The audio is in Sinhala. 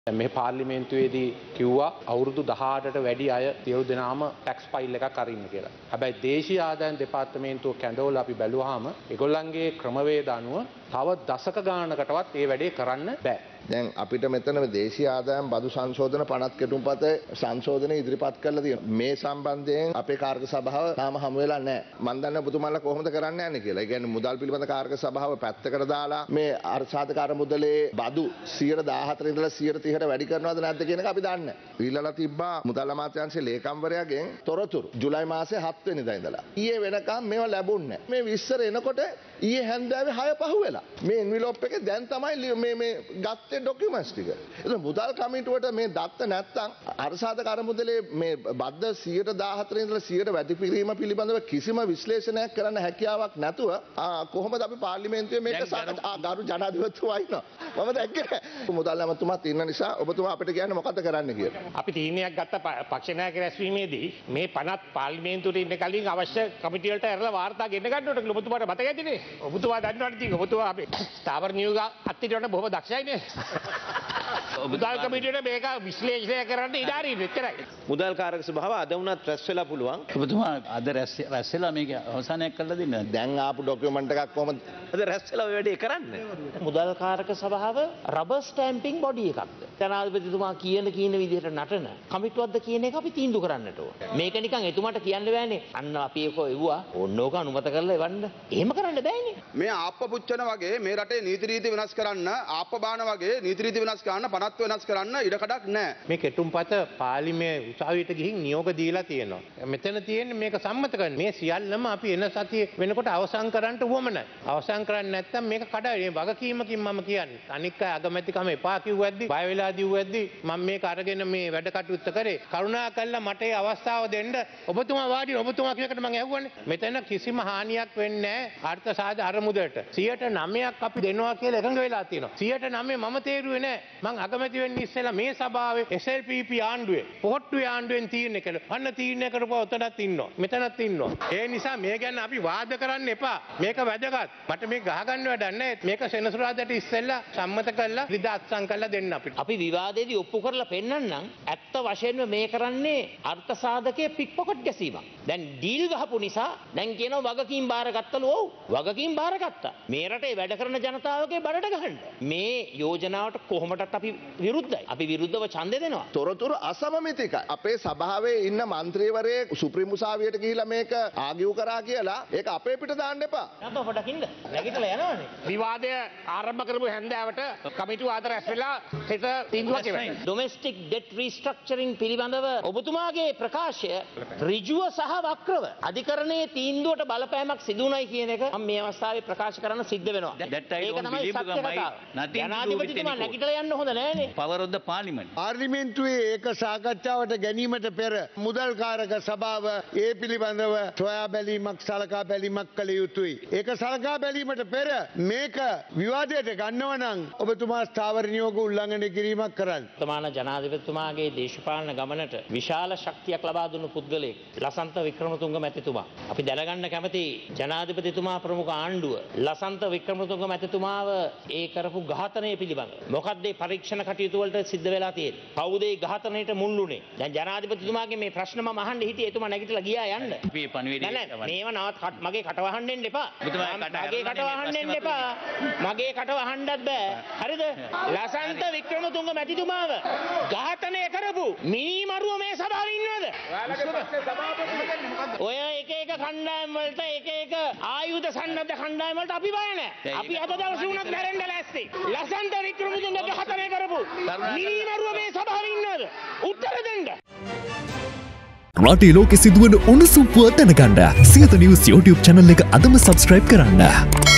මේ පාර්ලිමේන්තුවේදී කිව්වා අවුරුදු 18ට වැඩි අය සියලු දෙනාම ටැක්ස් ෆයිල් එකක් අරින්න කියලා. හැබැයි දේශීය ආදායම් දෙපාර්තමේන්තුව කැඳවලා අපි බැලුවාම ඒගොල්ලන්ගේ ක්‍රමවේද අනුව තව දශක ගානකටවත් ඒ වැඩේ කරන්න බෑ. දැන් අපිට මෙතන දේශීය ආදායම් බදු සංශෝධන 50 කෙටුම්පත සංශෝධන ඉදිරිපත් කරලා තියෙනවා. මේ සම්බන්ධයෙන් අපේ කාර්ය සභාව තාම හමු වෙලා නැහැ. මම දන්නේ ඔබතුමාලා කොහොමද කරන්න යන්නේ කියලා. ඒ කියන්නේ මුදල් පිළිබඳ කාර්ය සභාව පැත්තකට දාලා මේ අර්ථසාධකාර මුදලේ බදු 114 ඉඳලා 130ට වැඩි කරනවද නැද්ද කියන එක අපි දන්නේ නැහැ. ඊළඟ තිබ්බා මුදල් අමාත්‍යාංශයේ ලේකම්වරයාගෙන් තොරතුරු ජුලයි මාසේ 7 වෙනිදා ඉඳලා. ඊයේ වෙනකම් මේවා ලැබුණේ නැහැ. මේ විස්තර එනකොට ඊයේ හැන්දෑවේ 6 පහ වෙලා. මේ එන්විලොප් එකේ දැන් තමයි මේ ගත්තේ ඩොකියුමන්ට්ස් ටික. ඒක මුදල් කමිටුවට මේ දත්ත නැත්තම් අර්ථසාධකාර මුදලේ මේ බද්ද 114 ඉඳලා 100ට වැඩි කිරීම පිළිබඳව කිසිම විශ්ලේෂණයක් කරන්න හැකියාවක් නැතුව කොහොමද අපි පාර්ලිමේන්තුවේ මේක ගරු ජනාධිපතිතුමා ඉන්නවා. මම දැක්කේ මුදල් ඇමතුමාත් ඉන්න නිසා ඔබතුමා අපිට කියන්නේ මොකද්ද කරන්න කියලා. අපි තීරණයක් ගත්ත පක්ෂ නායක රැස්වීමේදී මේ 50 පාර්ලිමේන්තුවට ඉන්න කලින් අවශ්‍ය කමිටු වලට ඇරලා වාර්තා ගෙන්න ගන්නකොට ඔබතුමාට මතක ඇතිනේ. ඔබතුමා දන්නවනේ ඉතින් ඔබතුමා අපේ ස්ථාවර නියෝග අත්තිරවන්න බොහොම දක්ෂයිනේ. මුදල් කමිටුවට මේක විශ්ලේෂණය කරන්න ඉඩ හරින්න එච්චරයි. මුදල් කාරක සභාව අද වුණත් රැස් වෙලා පුළුවන්. ඔබතුමා අද රැස් වෙලා මේක අවසානයක් කරලා දෙන්න. දැන් ආපු ඩොකියුමන්ට් එකක් කොහොමද අද රැස් වෙලා ඔය වැඩේ කරන්නේ? මුදල් කාරක සභාව රබර් ස්ටැම්පින් බොඩි එකක්ද? ජනාධිපතිතුමා කියන විදිහට නටන කමිටුවක්ද කියන එක අපි තීන්දුව කරන්නට ඕන. මේක නිකන් එතුමාට කියන්න බෑනේ. අන්න අපි ඒක එවුවා ඕනෝක අනුමත කරලා එවන්න. එහෙම කරන්න බෑනේ. මේ ආප්ප පුච්චන වගේ මේ රටේ නීති රීති වෙනස් කරන්න ආප්ප බාන වගේ නීති රීති වෙනස් කරන්න පනත් වෙනස් කරන්න ඉඩ කඩක් නැහැ. මේ කෙටුම්පත පාර්ලිමේ උසාවියට ගිහින් නියෝග දීලා තියෙනවා. මෙතන තියෙන්නේ මේක සම්මත කරන්න. මේ සියල්ලම අපි එන සතියේ වෙනකොට අවසන් කරන්න උවමනයි. අවසන් කරන්නේ නැත්නම් මේක කඩයි. මේ වගකීමකින් මම කියන්නේ. අනික් අය අගමැතිකම එපා කිව්වද්දි බය වෙලා දිව්වද්දි මම මේක අරගෙන මේ වැඩ කටයුත්ත කරේ. කරුණාකරලා මට ඒ අවස්ථාව දෙන්න. ඔබතුමා වාඩි ඔබතුමා කියනකට මම ඇහුවනේ. මෙතන කිසිම හානියක් වෙන්නේ නැහැ අර්ථසාධ අරමුදලට. 109ක් අපි දෙනවා කියලා එකඟ වෙලා තියෙනවා. 109 මම තේරුවේ නැහැ. මං අගමැති වෙන්නේ ඉස්සෙල්ලා මේ සභාවේ SLPP ආණ්ඩුවේ පොහොට්ටුවේ ආණ්ඩුවෙන් තීරණය කළා. අන්න තීරණය කරපුවා ඔතනත් ඉන්නවා. මෙතනත් ඉන්නවා. ඒ නිසා මේ ගැන අපි වාද කරන්න එපා. මේක වැදගත්. මට මේක ගහගන්න වැඩක් නැහැ. මේක සෙනසුරාදාට ඉස්සෙල්ලා සම්මත කරලා රිදාත්සන් කරලා දෙන්න අපිට. අපි විවාදයේදී ඔප්පු කරලා පෙන්නන්නම් ඇත්ත වශයෙන්ම මේ කරන්නේ අර්ථ සාධකයේ පික් පොකට් ගැසීමක්. දැන් ඩීල් ගහපු නිසා දැන් කියනවා වගකීම් බාරගත්තලු. ඔව් වගකීම් බාරගත්තා. මේ රටේ වැඩ කරන ජනතාවගේ බඩට ගහන්න. මේ යෝජනාවට කොහොමදත් අපි විරුද්ධයි. අපි විරුද්ධව ඡන්දය දෙනවා. තොරතුරු අසමමිතිකයි. අපේ සභාවේ ඉන්න മന്ത്രിවරයෙක් සුප්‍රීම උසාවියට ගිහිලා මේක ආගියු කරා කියලා ඒක අපේ පිට දාන්න එපා. නැත්නම් පොඩකින්ද නැගිටලා යනවනේ. විවාදය ආරම්භ කරපු හැන්දෑවට කමිටුව අද රැස් වෙලා හිත තීන්දුවක් එවනවා. ඩොමෙස්ටික් ඩෙට් රීස්ට්‍රක්චරින් පිළිබඳව ඔබතුමාගේ ප්‍රකාශය ඍජුව සහ වක්‍රව අධිකරණයේ තීන්දුවට බලපෑමක් සිදු වුණයි කියන එක මම මේ අවස්ථාවේ ප්‍රකාශ කරන්න සිද්ධ වෙනවා. ඒක තමයි සත්‍ය කතාව. ජනාධිපතිතුමා නැගිටලා යන්න හොඳ නෑනේ. Power of the parliament. පාර්ලිමේන්තුවේ ඒක සාකච්ඡාවට ගැනීමට පෙර මුදල් කාරක සභාව ඒ පිළිබඳව සොයා බැලීමක් සලකා බැලීමක් කළ යුතුයි. ඒක සලකා බැලීමට පෙර මේක විවාදයට ගන්නව නම් ඔබතුමා ස්ථාවර නියෝග උල්ලංඝනය කිරීමක් කරන්න. වර්තමාන ජනාධිපතිතුමාගේ දේශපාලන ගමනට විශාල ශක්තියක් ලබා දුන්නු පුද්ගලයෙක් ලසන්ත වික්‍රමතුංග මැතිතුමා. අපි දැනගන්න කැමති ජනාධිපතිතුමා ප්‍රමුඛ ආණ්ඩුව ලසන්ත වික්‍රමතුංග මැතිතුමාව ඒ කරපු ඝාතනය පිළිබඳව මොකක්ද මේ පරීක්ෂණ කටයුතු වලට සිද්ධ වෙලා තියෙන්නේ? කවුද ඒ ඝාතනයට මුල් වුනේ? දැන් ජනාධිපතිතුමාගේ මේ ප්‍රශ්න මම අහන්න හිටියේ එතුමා නැගිටලා ගියා යන්න. අපි පණිවිඩය මේව නවත් මගේ කට වහන්න එන්න එපා. මගේ කට වහන්න එන්න එපා. මගේ කට වහන්නත් බෑ. හරිද? ලසන්ත වික්‍රමතුංග මැතිතුමාව ඝාතනය කරපු මිනිමරුව මේ සභාවේ ඉන්නවද? ඔය එක කණ්ඩායම් වලට එක ආයුධ සන්නද්ධ කණ්ඩායම් වලට අපි බය නැහැ. අපි අද දවසේ උනත් මැරෙන්න ලෑස්ති. ලසන්ත වික්‍රමතුංග ඝාතනය කරපු මිනිමරුව මේ සභාවේ ඉන්නවද? උත්තර දෙන්න. රටේ ලෝකෙ සිදුවන උණුසුම් පුවත් දැනගන්න සියත නිවුස් YouTube channel එක අදම subscribe කරන්න.